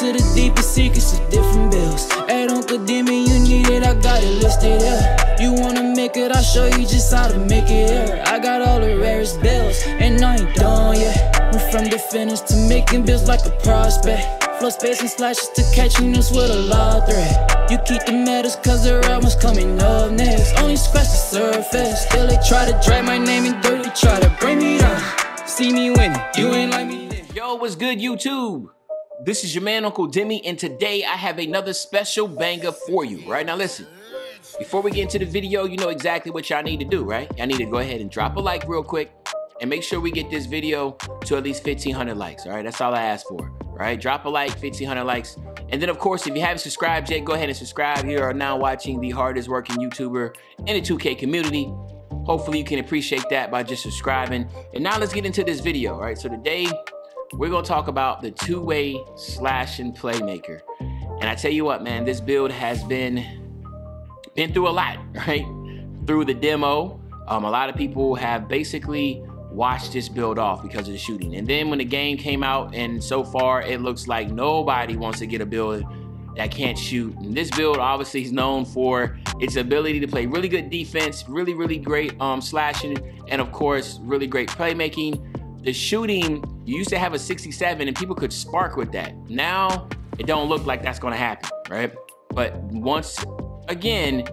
to the deepest secrets of different bills. Hey, don't condemn me, you need it, I got it listed here. You wanna make it, I'll show you just how to make it here. I got all the rarest bills, and I ain't done yet. Went from defenders to making bills like a prospect. Flow space and slashes to catching us with a lot of threat. You keep the medals cause the right one's coming up next. Only scratch the surface. Still they try to drag my name in dirt, they try to bring me down. See me winning, you ain't like me then. Yo, what's good, YouTube? This is your man, Uncle Demi, and today I have another special banger for you. Right now, listen. Before we get into the video, you know exactly what y'all need to do, right? Y'all need to go ahead and drop a like real quick and make sure we get this video to at least 1,500 likes, all right? That's all I ask for, all right? Drop a like, 1,500 likes. And then, of course, if you haven't subscribed yet, go ahead and subscribe. You are now watching the hardest working YouTuber in the 2K community. Hopefully, you can appreciate that by just subscribing. And now let's get into this video, all right? So today, we're going to talk about the two-way slashing playmaker. And I tell you what, man, this build has been through a lot, right? Through the demo, a lot of people have basically watched this build off because of the shooting. And then when the game came out, and so far it looks like nobody wants to get a build that can't shoot. And this build obviously is known for its ability to play really good defense, really great slashing, and of course, really great playmaking. The shooting, you used to have a 67 and people could spark with that. Now, it don't look like that's gonna happen, right? But once again,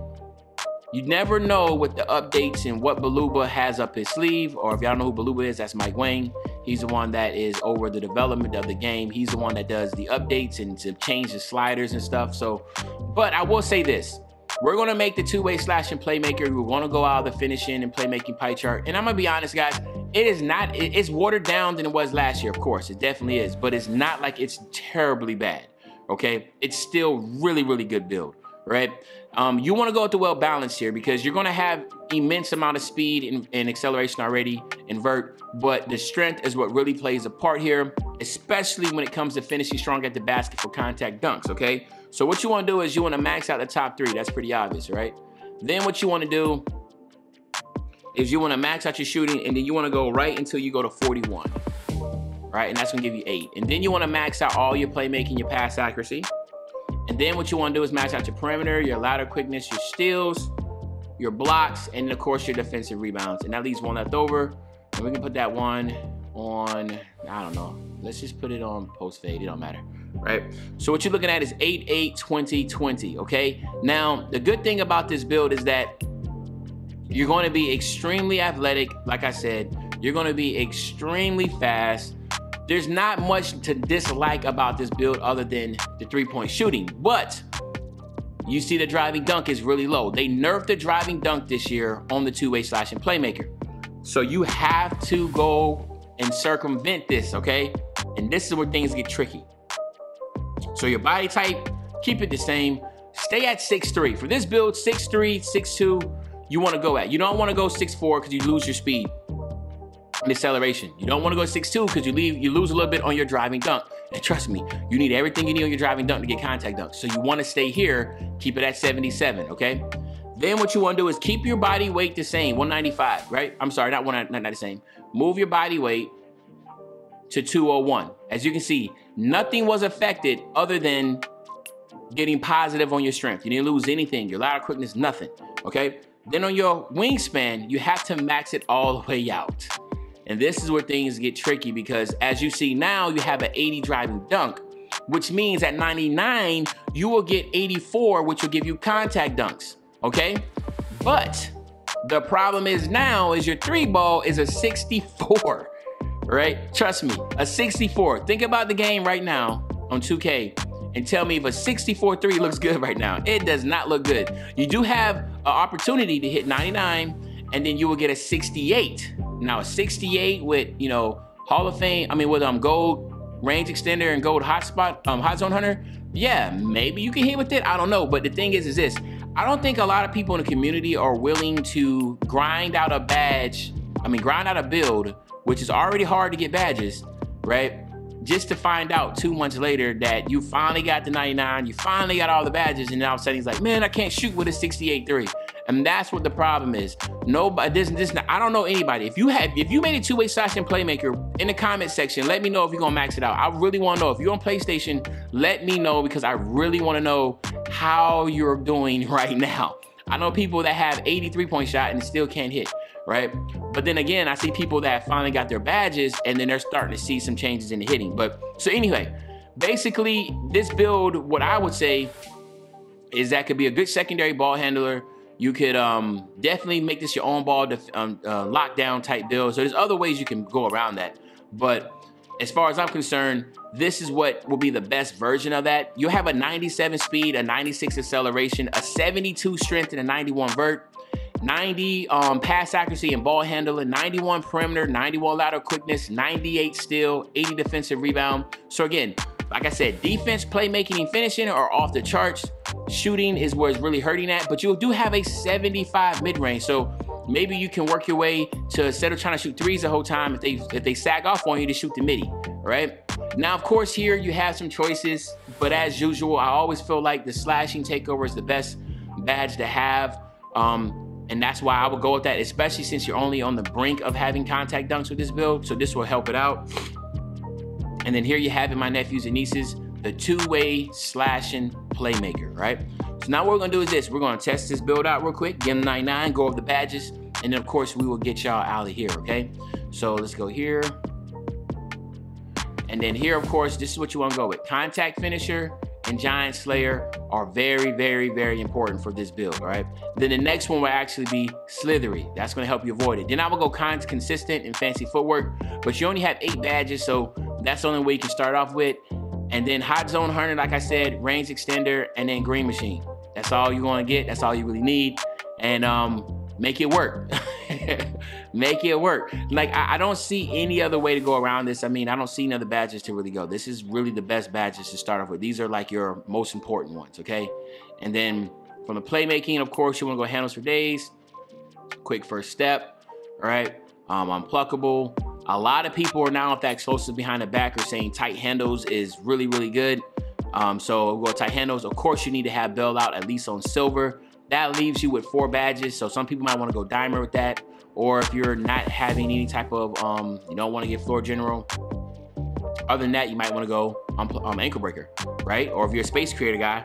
you never know with the updates and what Baluba has up his sleeve. Or if y'all know who Baluba is, that's Mike Wang. He's the one that is over the development of the game. He's the one that does the updates and to change the sliders and stuff. So, but I will say this. We're going to make the two-way slashing playmaker. We're going to go out of the finishing and playmaking pie chart. And I'm going to be honest, guys, it is not, it's watered down than it was last year. Of course, it definitely is. But it's not like it's terribly bad, okay? It's still really good build, right? You want to go with the well balanced here because you're going to have immense amount of speed and acceleration already, invert, but the strength is what really plays a part here, especially when it comes to finishing strong at the basket for contact dunks, okay? So what you want to do is you want to max out the top three. That's pretty obvious, right? Then what you want to do is you want to max out your shooting, and then you want to go right until you go to 41, right? And that's going to give you 8. And then you want to max out all your playmaking, your pass accuracy. And then what you want to do is max out your perimeter, your ladder quickness, your steals, your blocks, and of course your defensive rebounds. And that leaves one left over. And we can put that one on, I don't know. Let's just put it on post fade. It don't matter, right? So what you're looking at is 8, 8, 20, 20, okay? Now, the good thing about this build is that you're going to be extremely athletic. Like I said, you're going to be extremely fast. There's not much to dislike about this build other than the three-point shooting, but you see the driving dunk is really low. They nerfed the driving dunk this year on the two-way slashing playmaker. So you have to go and circumvent this, okay? And this is where things get tricky. So your body type, keep it the same. Stay at 6'3". For this build, 6'3", 6'2", you want to go at. You don't want to go 6'4" because you lose your speed and acceleration. You don't want to go 6'2" because you lose a little bit on your driving dunk. And trust me, you need everything you need on your driving dunk to get contact dunks. So you want to stay here, keep it at 77, okay? Then what you want to do is keep your body weight the same, 195, right? I'm sorry, not the same. Move your body weight to 201. As you can see, nothing was affected other than getting positive on your strength. You didn't lose anything, your ladder quickness, nothing, okay? Then on your wingspan, you have to max it all the way out. And this is where things get tricky because as you see now, you have an 80 driving dunk, which means at 99, you will get 84, which will give you contact dunks, okay? But the problem is now is your three ball is a 64, right? Trust me, a 64. Think about the game right now on 2K and tell me if a 64-3 looks good right now. It does not look good. You do have an opportunity to hit 99 and then you will get a 68. Now a 68 with, you know, Hall of Fame, I mean with gold range extender and gold hot zone hunter, yeah, maybe you can hit with it. I don't know. But the thing is this, I don't think a lot of people in the community are willing to grind out a build, which is already hard to get badges, right? Just to find out 2 months later that you finally got the 99, you finally got all the badges, and now all of a sudden he's like, man, I can't shoot with a 68-3. And that's what the problem is. Nobody, I don't know anybody. If you made a two-way slashing playmaker, in the comment section, let me know if you're gonna max it out. I really wanna know. If you're on PlayStation, let me know, because I really wanna know how you're doing right now. I know people that have 83-point shot and still can't hit, right? But then again, I see people that finally got their badges and then they're starting to see some changes in the hitting. But so anyway, basically this build, what I would say is that could be a good secondary ball handler. You could definitely make this your own ball lockdown type build. So there's other ways you can go around that. But as far as I'm concerned, this is what will be the best version of that. You'll have a 97 speed, a 96 acceleration, a 72 strength, and a 91 vert, 90 pass accuracy and ball handling, 91 perimeter, 91 lateral quickness, 98 steal, 80 defensive rebound. So again, like I said, defense, playmaking, and finishing are off the charts. Shooting is where it's really hurting at, but you do have a 75 mid-range. So maybe you can work your way to, instead of trying to shoot threes the whole time, if they sag off on you, to shoot the midi, right? Now, of course, here you have some choices, but as usual, I always feel like the slashing takeover is the best badge to have. And that's why I would go with that, especially since you're only on the brink of having contact dunks with this build. So this will help it out. And then here you have it, my nephews and nieces, the two-way slashing playmaker, right? So now what we're gonna do is this. We're gonna test this build out real quick, give them 99, go over the badges, and then of course we will get y'all out of here, okay? So let's go here. And then here, of course, this is what you wanna go with. Contact finisher and Giant Slayer are very, very, very important for this build, all right? Then the next one will actually be Slithery. That's gonna help you avoid it. Then I will go consistent and fancy footwork, but you only have 8 badges, so that's the only way you can start off with. And then Hot Zone Hunter, like I said, range extender, and then Green Machine. That's all you're gonna get. That's all you really need. And make it work. Make it work. Like, I don't see any other way to go around this. I mean, I don't see any other badges to really go. This is really the best badges to start off with. These are like your most important ones, okay? And then from the playmaking, of course, you wanna go handles for days, quick first step, all right? Unpluckable. A lot of people are now, if that explosive behind the back, are saying tight handles is really, really good. So we'll go tight handles. Of course, you need to have bail out at least on silver. That leaves you with 4 badges. So some people might want to go diamond with that. Or if you're not having any type of, you don't want to get floor general. Other than that, you might want to go ankle breaker, right? Or if you're a space creator guy,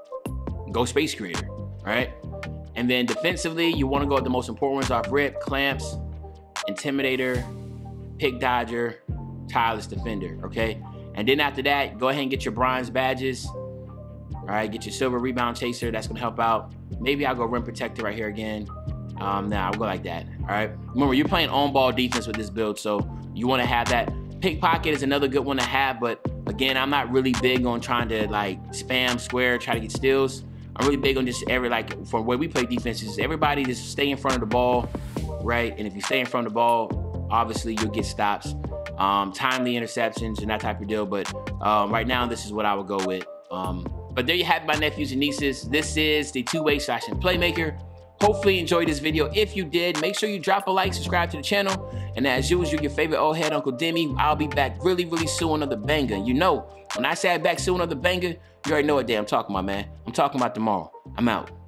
go space creator, right? And then defensively, you want to go with the most important ones off rip: clamps, intimidator, pick dodger, tireless defender, okay? And then after that, go ahead and get your bronze badges. All right, get your silver rebound chaser. That's gonna help out. Maybe I'll go rim protector right here again. Nah, I'll go like that, all right? Remember, you're playing on-ball defense with this build, so you wanna have that. Pickpocket is another good one to have, but again, I'm not really big on trying to like spam square, try to get steals. I'm really big on just from where we play defenses, everybody just stay in front of the ball, right? And if you stay in front of the ball, obviously you'll get stops, timely interceptions and that type of deal. But right now, this is what I would go with. But there you have it, my nephews and nieces. This is the two-way slashing playmaker. Hopefully you enjoyed this video. If you did, make sure you drop a like, subscribe to the channel. And as usual, your favorite old head, Uncle Demi. I'll be back really, really soon on another banger. You know, when I say I'm back soon on another banger, you already know what day I'm talking about, man. I'm talking about tomorrow. I'm out.